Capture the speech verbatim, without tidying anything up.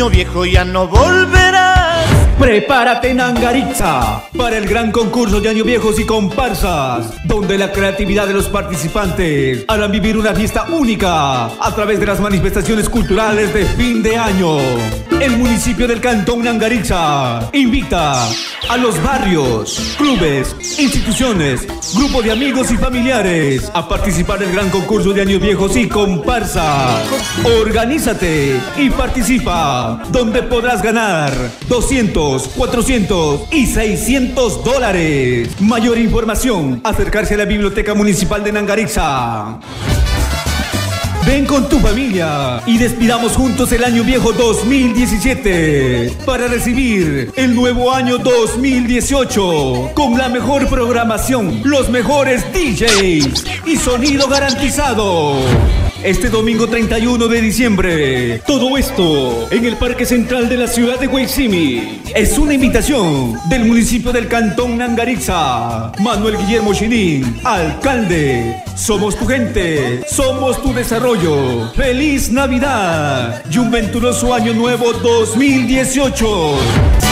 año viejo ya no volverás. Prepárate, Nangaritza, para el gran concurso de Año Viejos y Comparsas, donde la creatividad de los participantes harán vivir una fiesta única a través de las manifestaciones culturales de fin de año. El municipio del Cantón Nangaritza invita a los barrios, clubes, instituciones, grupos de amigos y familiares a participar del gran concurso de Años Viejos y Comparsas. Organízate y participa, donde podrás ganar doscientos, cuatrocientos y seiscientos dólares. Mayor información, acercarse a la Biblioteca Municipal de Nangaritza. Ven con tu familia y despidamos juntos el año viejo dos mil diecisiete para recibir el nuevo año dos mil dieciocho con la mejor programación, los mejores D Js y sonido garantizado. Este domingo treinta y uno de diciembre, todo esto en el Parque Central de la ciudad de Guayzimi. Es una invitación del municipio del Cantón Nangaritza. Manuel Guillermo Chilín, alcalde. Somos tu gente, somos tu desarrollo. ¡Feliz Navidad! Y un venturoso año nuevo dos mil dieciocho.